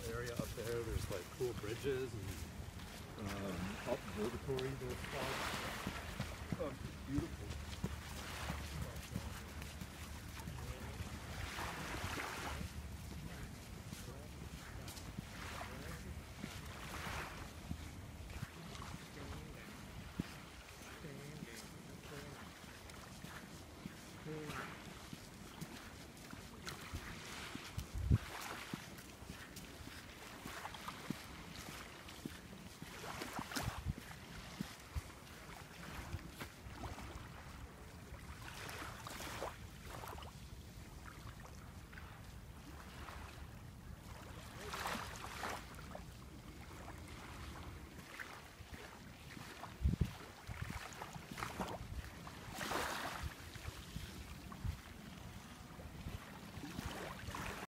area up there. There's like cool bridges and observatory. There's beautiful.